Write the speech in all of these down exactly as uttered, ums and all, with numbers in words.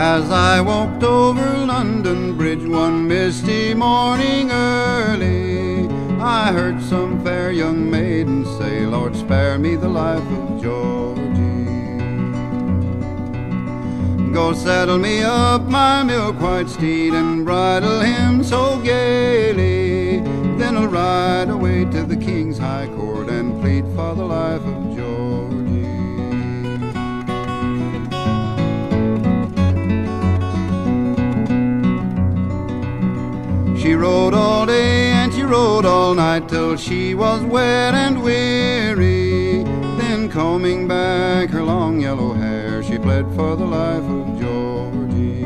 As I walked over London Bridge one misty morning early, I heard some fair young maiden say, Lord, spare me the life of Georgie. Go saddle me up my milk-white steed and bridle him so gaily, then I'll ride away to the King's High Court and plead for the life of Georgie. She rode all day and she rode all night till she was wet and weary. Then combing back her long yellow hair, she pled for the life of Georgie.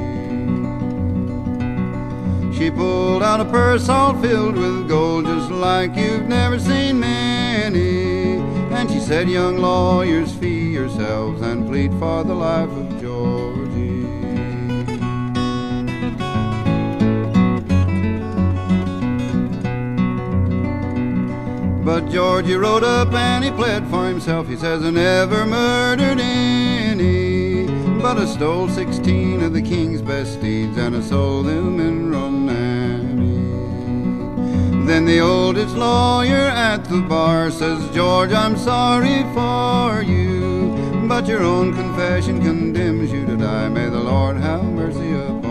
She pulled out a purse all filled with gold, just like you've never seen many. And she said, young lawyers, fee yourselves and plead for the life of Georgie. But Georgie rode up and he pled for himself. He says, I never murdered any, but I stole sixteen of the king's best steeds and I sold them in Runamie. Then the oldest lawyer at the bar says, George, I'm sorry for you, but your own confession condemns you to die. May the Lord have mercy upon you.